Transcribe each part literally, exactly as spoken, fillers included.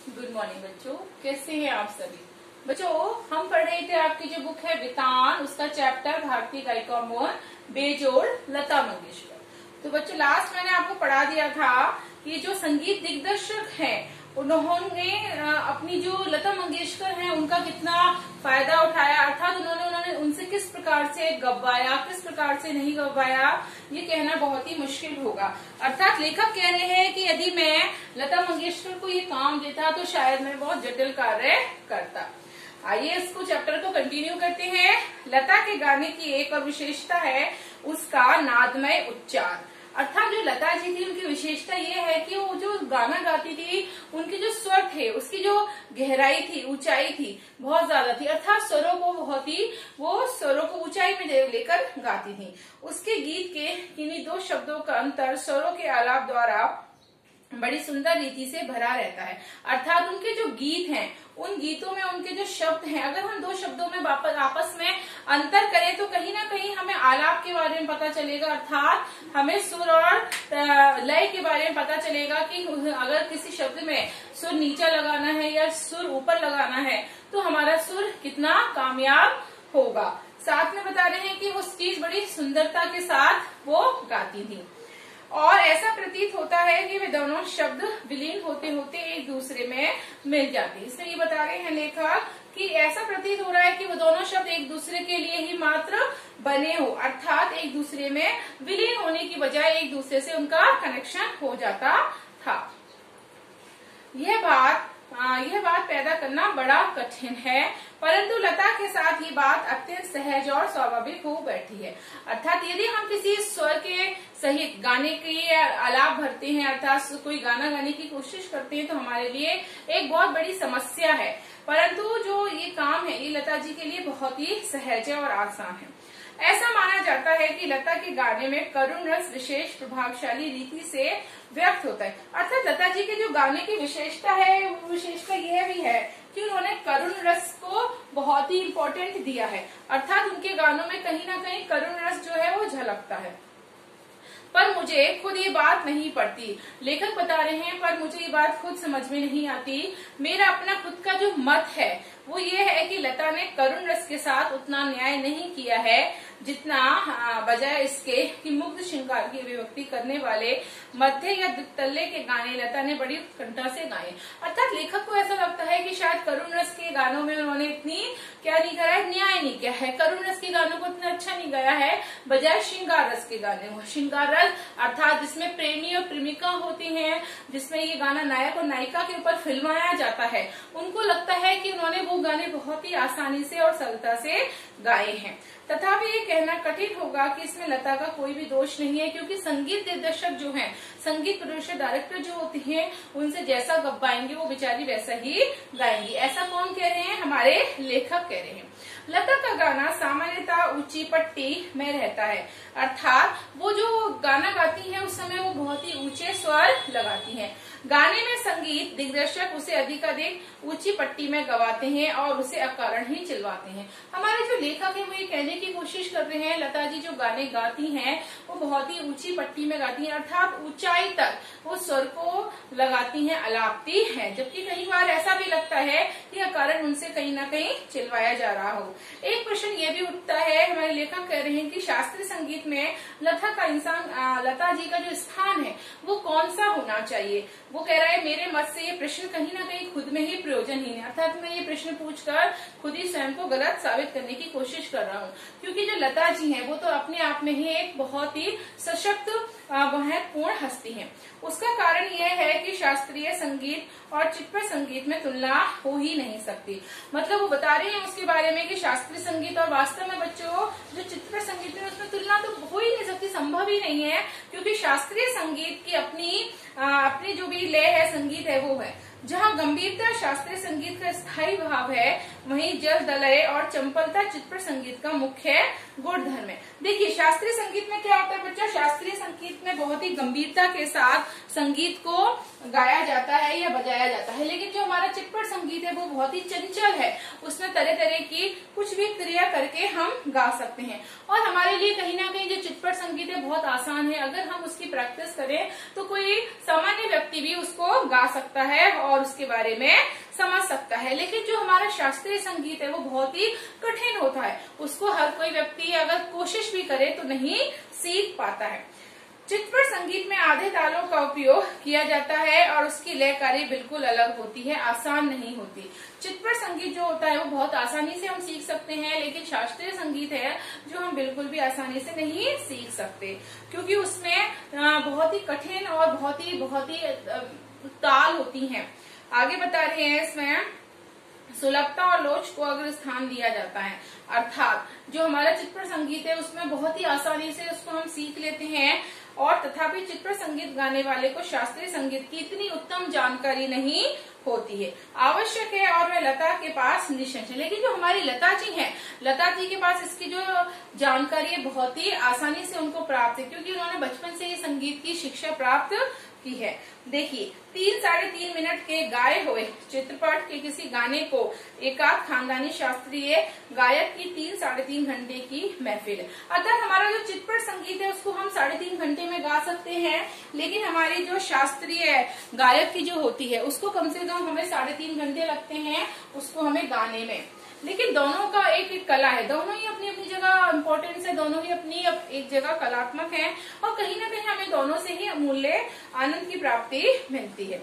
Good morning बच्चों, कैसे हैं आप सभी। बच्चों, हम पढ़ रहे थे आपकी जो बुक है वितान, उसका चैप्टर भारतीय गायिका मोहन बेजोड़ लता मंगेशकर। तो बच्चों, लास्ट मैंने आपको पढ़ा दिया था कि जो संगीत दिग्दर्शक हैं उन्होंने अपनी जो लता मंगेशकर हैं उनका कितना फायदा उठाया, अर्थात उन्होंने उन्होंने उनसे किस प्रकार से गवाया, किस प्रकार से नहीं गवाया, ये कहना बहुत ही मुश्किल होगा। अर्थात लेखक कह रहे हैं कि यदि मैं लता मंगेशकर को ये काम देता तो शायद मैं बहुत जटिल कार्य करता। आइए इसको चैप्टर को कंटिन्यू करते हैं। लता के गाने की एक और विशेषता है उसका नादमय उच्चार। अर्थात जो लता जी थी उनकी विशेषता ये है कि वो जो गाना गाती थी उनके जो स्वर थे उसकी जो गहराई थी, ऊंचाई थी, बहुत ज्यादा थी। अर्थात स्वरों को बहुत ही वो स्वरों को ऊंचाई में लेकर गाती थी। उसके गीत के किन्हीं दो शब्दों का अंतर स्वरों के आलाप द्वारा बड़ी सुंदर रीति से भरा रहता है। अर्थात उनके जो गीत हैं उन गीतों में उनके जो शब्द हैं, अगर हम दो शब्दों में वापस आपस में अंतर करें तो कहीं ना कहीं हमें आलाप के बारे में पता चलेगा, अर्थात हमें सुर और लय के बारे में पता चलेगा कि अगर किसी शब्द में सुर नीचा लगाना है या सुर ऊपर लगाना है तो हमारा सुर कितना कामयाब होगा। साथ में बता रहे हैं कि वो चीज बड़ी सुंदरता के साथ वो गाती थी और ऐसा प्रतीत होता है कि वे दोनों शब्द विलीन होते होते एक दूसरे में मिल जाते हैं। इसमें ये बता रहे हैं लेखक कि ऐसा प्रतीत हो रहा है कि वो दोनों शब्द एक दूसरे के लिए ही मात्र बने हो, अर्थात एक दूसरे में विलीन होने की बजाय एक दूसरे से उनका कनेक्शन हो जाता था। यह बात आ, यह बात पैदा करना बड़ा कठिन है, परंतु लता के साथ ये बात अत्यंत सहज और स्वाभाविक हो बैठी है। अर्थात यदि हम किसी स्वर के सहित गाने के आलाप भरते हैं, अर्थात कोई गाना गाने की कोशिश करते हैं तो हमारे लिए एक बहुत बड़ी समस्या है, परंतु जो ये काम है ये लता जी के लिए बहुत ही सहज है और आसान है। ऐसा माना जाता है कि लता के गाने में करुण रस विशेष प्रभावशाली रीति से व्यक्त होता है। अर्थात लता जी के जो गाने की विशेषता है वो विशेषता यह भी है कि उन्होंने करुण रस को बहुत ही इम्पोर्टेंट दिया है। अर्थात उनके गानों में कहीं ना कहीं करुण रस जो है वो झलकता है। पर मुझे खुद ये बात नहीं पड़ती, लेखक बता रहे हैं, पर मुझे ये बात खुद समझ में नहीं आती। मेरा अपना खुद का जो मत है वो ये है कि लता ने करुण रस के साथ उतना न्याय नहीं किया है जितना बजाय इसके कि मुग्ध श्रृंगार की अभिव्यक्ति करने वाले मध्य या तल्ले के गाने लता ने बड़ी उत्कंठा से गाए। अर्थात लेखक को ऐसा लगता है कि शायद करुण रस के गानों में उन्होंने इतनी क्या नहीं करा है, न्याय नहीं किया है, करुण रस के गानों को इतना अच्छा नहीं गाया है बजाय श्रृंगार रस के गाने को। श्रृंगार रस अर्थात जिसमें प्रेमी और प्रेमिका होती हैं, जिसमें ये गाना नायक और नायिका के ऊपर फिल्माया जाता है, उनको लगता है कि उन्होंने वो गाने बहुत ही आसानी से और सरलता से गाए हैं। तथापि ये कहना कठिन होगा कि इसमें लता का कोई भी दोष नहीं है, क्योंकि संगीत निर्देशक जो हैं, संगीत प्रोड्यूसर डायरेक्टर जो होते हैं, उनसे जैसा गवाएंगे वो बेचारी वैसा ही गाएंगी। ऐसा कौन कह रहे हैं? हमारे लेखक कह रहे हैं। लता का गाना सामान्यतः ऊंची पट्टी में रहता है, अर्थात वो जो गाना गाती है उस समय वो बहुत ही ऊंचे स्वर लगाती हैं। गाने में संगीत दिग्दर्शक उसे अधिकाधिक ऊंची पट्टी में गवाते हैं और उसे अकारण ही चिल्वाते हैं। हमारे जो लेखक है वो ये कहने की कोशिश कर रहे हैं लता जी जो गाने गाती हैं वो बहुत ही ऊंची पट्टी में गाती हैं, अर्थात ऊंचाई तक वो स्वर को लगाती हैं, अलापती हैं, जबकि कई बार ऐसा भी लगता है कि अकारण उनसे कहीं ना कहीं चिल्वाया जा रहा हो। एक प्रश्न ये भी उठता है, हमारे लेखक कह रहे हैं कि शास्त्रीय संगीत में लता का इंसान लता जी का जो स्थान है वो कौन सा होना चाहिए। वो कह रहा है मेरे मत से ये प्रश्न कहीं ना कहीं खुद में ही प्रयोजनहीन है, अर्थात मैं ये प्रश्न पूछकर खुद ही स्वयं को गलत साबित करने की कोशिश कर रहा हूँ, क्योंकि जो लता जी हैं वो तो अपने आप में ही एक बहुत ही सशक्त महत्वपूर्ण हस्ती हैं। उसका कारण यह है कि शास्त्रीय संगीत और चित्प्र संगीत में तुलना हो ही नहीं सकती। मतलब वो बता रहे हैं उसके बारे में कि शास्त्रीय संगीत और वास्तव में बच्चों जो चित्प्र संगीत है उसमें तुलना तो हो ही नहीं सकती, संभव ही नहीं है, क्योंकि शास्त्रीय संगीत की अपनी आ, अपनी जो भी लय है, संगीत है, वो है। जहाँ गंभीरता शास्त्रीय संगीत का स्थायी भाव है, वहीं जल लय और चंपलता चित्प्र संगीत का मुख्य गुणधर्म है। देखिए शास्त्रीय संगीत में क्या होता है बच्चा, शास्त्रीय संगीत में बहुत ही गंभीरता के साथ संगीत को गाया जाता है या बजाया जाता है। लेकिन जो हमारा चिटपट संगीत है वो बहुत ही चंचल है, उसमें तरह तरह की कुछ भी क्रिया करके हम गा सकते हैं। और हमारे लिए कहीं ना कहीं जो चिटपट संगीत है बहुत आसान है, अगर हम उसकी प्रैक्टिस करें तो कोई सामान्य व्यक्ति भी उसको गा सकता है और उसके बारे में समझ सकता है। लेकिन जो हमारा शास्त्रीय संगीत है वो बहुत ही कठिन होता है, उसको हर कोई व्यक्ति अगर कोशिश भी करे तो नहीं सीख पाता है। चिटपट संगीत में आधे तालों का उपयोग किया जाता है और उसकी लयकारी बिल्कुल अलग होती है, आसान नहीं होती। चिटपट संगीत जो होता है वो बहुत आसानी से हम सीख सकते हैं, लेकिन शास्त्रीय संगीत है जो हम बिल्कुल भी आसानी से नहीं सीख सकते, क्योंकि उसमें बहुत ही कठिन और बहुत ही बहुत ही ताल होती हैं। आगे बता रहे हैं इसमें सुलभता और लोच को अगर स्थान दिया जाता है, अर्थात जो हमारा चिटपट संगीत है उसमें बहुत ही आसानी से उसको हम सीख लेते हैं, और तथापि चिटपट संगीत गाने वाले को शास्त्रीय संगीत की इतनी उत्तम जानकारी नहीं होती है, आवश्यक है और वह लता के पास निशंस है। लेकिन जो हमारी लता जी हैं, लता जी के पास इसकी जो जानकारी है बहुत ही आसानी से उनको प्राप्त है, क्योंकि उन्होंने बचपन से ही संगीत की शिक्षा प्राप्त की है। देखिए, तीन साढ़े तीन मिनट के गाए हुए चित्रपट के किसी गाने को एकाध खानदानी शास्त्रीय गायक की तीन साढ़े तीन घंटे की महफिल है। अर्थात हमारा जो चिटपट संगीत है उसको हम साढ़े तीन घंटे में गा सकते हैं, लेकिन हमारी जो शास्त्रीय गायक की जो होती है उसको कम से कम हमें साढ़े तीन घंटे लगते हैं उसको हमें गाने में। लेकिन दोनों का एक एक कला है, दोनों ही अपनी अपनी जगह इम्पोर्टेंस है, दोनों ही अपनी एक जगह कलात्मक है, और कहीं ना कहीं हमें दोनों से ही अमूल्य आनंद की प्राप्ति मिलती है,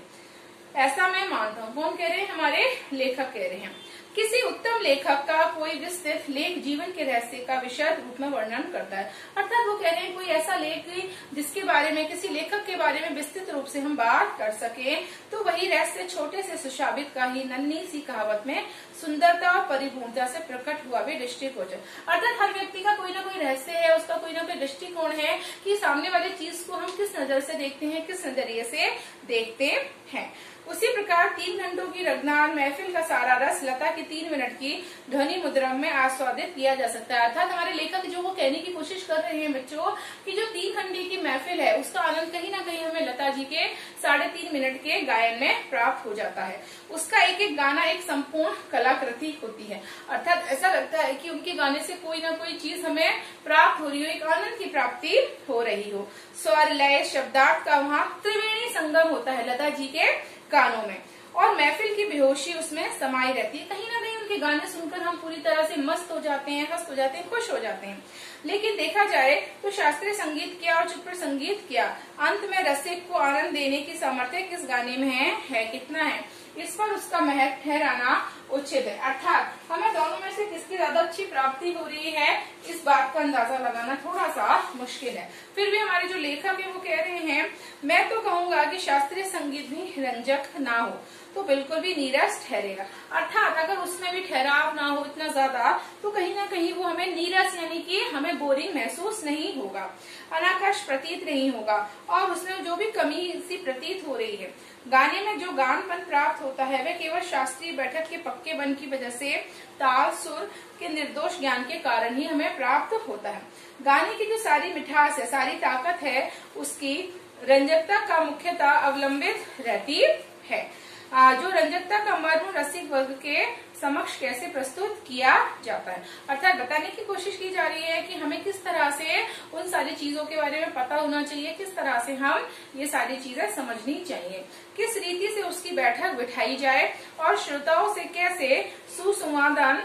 ऐसा मैं मानता हूँ। कौन कह रहे हैं? हमारे लेखक कह रहे हैं। किसी उत्तम लेखक का कोई विस्तृत लेख जीवन के रहस्य का विशद रूप में वर्णन करता है। अर्थात वो कह रहे हैं कोई ऐसा लेख जिसके बारे में, किसी लेखक के बारे में विस्तृत रूप से हम बात कर सके, तो वही रहस्य छोटे से सुशाबित का ही नन्ही सी कहावत में सुंदरता और परिपूर्णता से प्रकट हुआ भी दृष्टिकोण है। अर्थात हर व्यक्ति का कोई ना कोई रहस्य है, उसका कोई ना कोई दृष्टिकोण है कि सामने वाली चीज को हम किस नजर से देखते हैं, किस नजरिए से देखते हैं। उसी प्रकार तीन घंटों की रगनार महफिल का सारा रस लता की तीन मिनट की ध्वनि मुद्रा में आस्वादित किया जा सकता है। अर्थात हमारे लेखक जो वो कहने की कोशिश कर रहे हैं बच्चों कि जो तीन घंटे की महफिल है उसका आनंद कहीं ना कहीं हमें लता जी के साढ़े तीन मिनट के गायन में प्राप्त हो जाता है। उसका एक एक गाना एक संपूर्ण कलाकृति होती है। अर्थात ऐसा लगता है कि उनके गाने से कोई ना कोई चीज हमें प्राप्त हो रही हो, एक आनंद की प्राप्ति हो रही हो। स्वर लय शब्दार्थ का वहाँ त्रिवेणी संगम होता है लता जी के गानों में, और महफिल की बेहोशी उसमें समाई रहती है। कहीं ना कहीं उनके गाने सुनकर हम पूरी तरह से मस्त हो जाते हैं, हस्त हो जाते हैं, खुश हो जाते हैं। लेकिन देखा जाए तो शास्त्रीय संगीत क्या और चिटपट संगीत क्या, अंत में रसिक को आनंद देने की सामर्थ्य किस गाने में है, है कितना है, इस पर उसका महत्व ठहराना उचित है। अर्थात हमें दोनों में से किसकी ज्यादा अच्छी प्राप्ति हो रही है इस बात का अंदाजा लगाना थोड़ा सा मुश्किल है। फिर भी हमारे जो लेखक है वो कह रहे हैं, मैं तो कहूंगा कि शास्त्रीय संगीत भी रंजक ना हो तो बिल्कुल भी नीरस ठहरेगा। अर्थात अगर उसमें भी ठहराव ना हो इतना ज्यादा तो कहीं ना कहीं वो हमें नीरस यानी कि हमें बोरिंग महसूस नहीं होगा, अनाकाश प्रतीत नहीं होगा, और उसमें जो भी कमी सी प्रतीत हो रही है। गाने में जो गानपन प्राप्त होता है वह केवल शास्त्रीय बैठक के पक्के बन की वजह से ताल सुर के निर्दोष ज्ञान के कारण ही हमें प्राप्त होता है। गाने की जो सारी मिठास है, सारी ताकत है, उसकी रंजकता का मुख्यतः अवलंबित रहती है। जो रंजकता का मर्म रसिक वर्ग के समक्ष कैसे प्रस्तुत किया जाता है। अर्थात बताने की कोशिश की जा रही है कि हमें किस तरह से उन सारी चीजों के बारे में पता होना चाहिए, किस तरह से हम ये सारी चीजें समझनी चाहिए, किस रीति से उसकी बैठक बिठाई जाए और श्रोताओं से कैसे सुसंवादन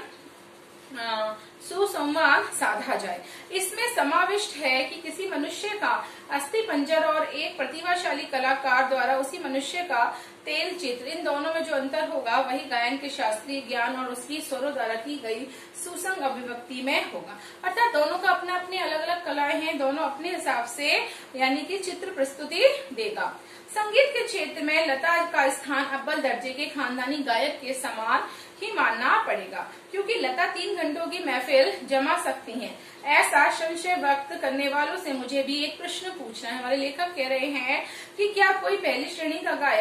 सुसंवाद साधा जाए। इसमें समाविष्ट है कि किसी मनुष्य का अस्थि पंजर और एक प्रतिभाशाली कलाकार द्वारा उसी मनुष्य का तेल चित्र, इन दोनों में जो अंतर होगा वही गायन के शास्त्रीय ज्ञान और उसकी स्वरों द्वारा की गई सुसंग अभिव्यक्ति में होगा। अर्थात दोनों का अपने अपने अलग अलग कलाएं हैं, दोनों अपने हिसाब से यानी कि चित्र प्रस्तुति देगा। संगीत के क्षेत्र में लता का स्थान अव्वल दर्जे के खानदानी गायक के समान ही मानना पड़ेगा, क्योंकि लता तीन घंटों की महफिल जमा सकती हैं। ऐसा संशय व्यक्त करने वालों से मुझे भी एक प्रश्न पूछना है। हमारे लेखक कह रहे हैं कि क्या कोई पहली श्रेणी का गायक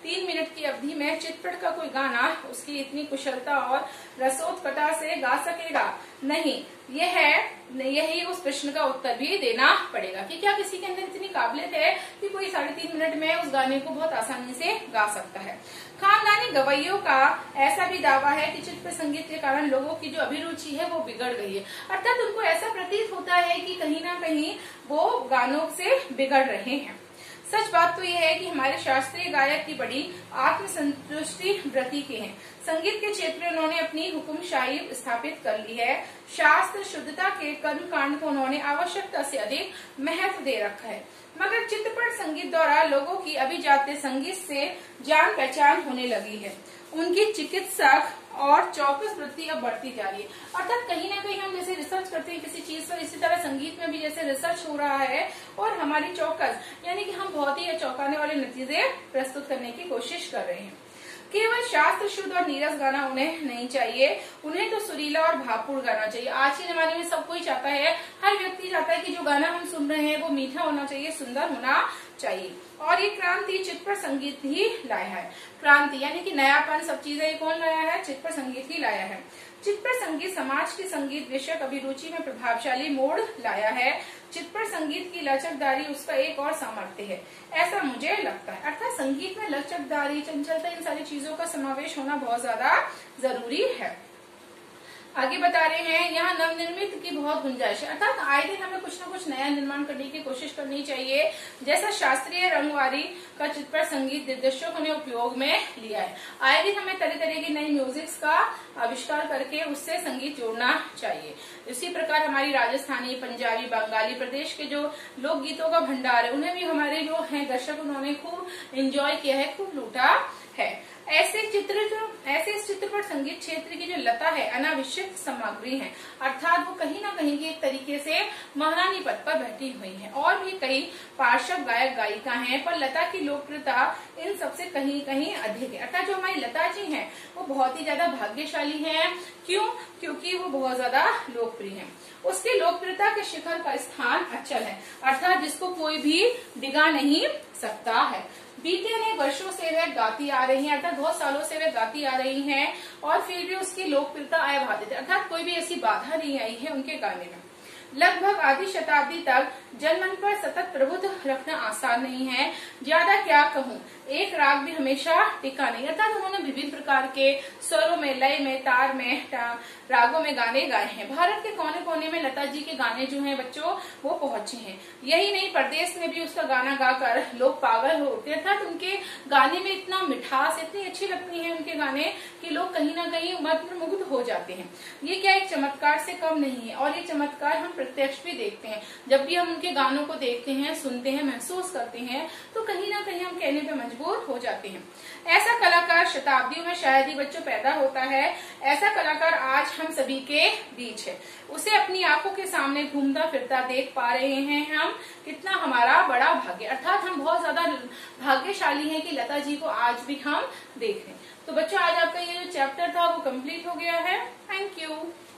तीन मिनट की अवधि में चितपट का कोई गाना उसकी इतनी कुशलता और रसोत्कटा से गा सकेगा? नहीं। यह है यही उस प्रश्न का उत्तर भी देना पड़ेगा कि क्या किसी के अंदर इतनी काबिलियत है कि कोई साढ़े तीन मिनट में उस गाने को बहुत आसानी से गा सकता है। खानदानी गवैयों का ऐसा भी दावा है कि चित्त संगीत के कारण लोगों की जो अभिरुचि है वो बिगड़ गई है, अर्थात उनको ऐसा प्रतीत होता है कि कहीं ना कहीं वो गानों से बिगड़ रहे हैं। सच बात तो यह है कि हमारे शास्त्रीय गायक की बड़ी आत्मसंतुष्टि वृत्ति के हैं। संगीत के क्षेत्र में उन्होंने अपनी हुकुमशाही स्थापित कर ली है। शास्त्र शुद्धता के कर्म कांड को उन्होंने आवश्यकता से अधिक महत्व दे रखा है, मगर चित्रपट संगीत द्वारा लोगों की अभिजात्य संगीत से जान पहचान होने लगी है। उनकी चिकित्सक और चौकस वृत्ति अब बढ़ती जा रही है, अर्थात कहीं ना कहीं हम जैसे रिसर्च करते हैं किसी चीज पर, इसी तरह संगीत में भी जैसे रिसर्च हो रहा है और हमारी चौकस यानी कि हम बहुत ही चौंकाने वाले नतीजे प्रस्तुत करने की कोशिश कर रहे हैं। केवल शास्त्र शुद्ध और नीरस गाना उन्हें नहीं चाहिए, उन्हें तो सुरीला और भावपूर्ण गाना चाहिए। आज के जमाने में सब कोई चाहता है, हर व्यक्ति चाहता है कि जो गाना हम सुन रहे हैं वो मीठा होना चाहिए, सुंदर होना चाहिए। और ये क्रांति चित्तपट संगीत ही लाया है। क्रांति यानी कि नयापन, सब चीजें कौन लाया है? चित्तपट संगीत ही लाया है। चित्तपट संगीत समाज की संगीत विषयक अभिरुचि में प्रभावशाली मोड़ लाया है। चित्तपट संगीत की लचकदारी उसका एक और सामर्थ्य है, ऐसा मुझे लगता है। अर्थात संगीत में लचकदारी, चंचलता, इन सारी चीजों का समावेश होना बहुत ज्यादा जरूरी है। आगे बता रहे हैं यहाँ नवनिर्मित की बहुत गुंजाइश है, अर्थात आए दिन हमें कुछ न कुछ नया निर्माण करने की कोशिश करनी चाहिए। जैसा शास्त्रीय रंगवारी का चित्तपट संगीत निर्देशकों ने उपयोग में लिया है, आए दिन हमें तरह तरह की नई म्यूजिक्स का आविष्कार करके उससे संगीत जोड़ना चाहिए। इसी प्रकार हमारी राजस्थानी, पंजाबी, बंगाली प्रदेश के जो लोकगीतों का भंडार है उन्हें भी हमारे जो है दर्शक उन्होंने खूब एंजॉय किया है, खूब लूटा है। ऐसे चित्र जो ऐसे इस चित्रपट संगीत क्षेत्र की जो लता है अनावश्यक सामग्री है, अर्थात वो कहीं ना कहीं की एक तरीके से महारानी पद पर बैठी हुई है। और भी कई पार्श्व गायक गायिका हैं, पर लता की लोकप्रियता इन सबसे कहीं कहीं अधिक है। अर्थात जो हमारी लता जी हैं वो बहुत ही ज्यादा भाग्यशाली हैं। क्यों? क्योंकि वो बहुत ज्यादा लोकप्रिय है। उसकी लोकप्रियता के शिखर का स्थान अचल है, अर्थात जिसको कोई भी डिगा नहीं सकता है। बीते अनेक वर्षों से वे गाती आ रही हैं, अर्थात बहुत सालों से वे गाती आ रही हैं और फिर भी उसकी लोकप्रियता अबाधित है, अर्थात कोई भी ऐसी बाधा नहीं आई है उनके गाने में। लगभग आधी शताब्दी तक जनमन पर सतत प्रभुत्व रखना आसान नहीं है। ज्यादा क्या कहूँ, एक राग भी हमेशा टिका नहीं, अर्थात उन्होंने विभिन्न प्रकार के स्वरों में, लय में, तार में, रागों में गाने गाए हैं। भारत के कोने कोने में लता जी के गाने जो हैं बच्चों वो पहुंचे हैं। यही नहीं, प्रदेश में भी उसका गाना गाकर लोग पागल हो उठते, अर्थात उनके गाने में इतना मिठास, इतनी अच्छी लगती है उनके गाने कि लोग कहीं ना कहीं मंत्रमुग्ध हो जाते हैं। ये क्या एक चमत्कार से कम नहीं है, और ये चमत्कार हम प्रत्यक्ष भी देखते हैं। जब भी हम उनके गानों को देखते हैं, सुनते हैं, महसूस करते हैं तो कहीं ना कहीं हम कहने पे मजबूर हो जाते हैं। ऐसा कलाकार शताब्दियों में शायद ही बच्चों पैदा होता है, ऐसा कलाकार आज हम सभी के बीच है। उसे अपनी आंखों के सामने घूमता फिरता देख पा रहे हैं हम, कितना हमारा बड़ा भाग्य, अर्थात हम बहुत ज्यादा भाग्यशाली हैं कि लता जी को आज भी हम देख रहे हैं। तो बच्चों आज आपका ये जो चैप्टर था वो कंप्लीट हो गया है। Thank you.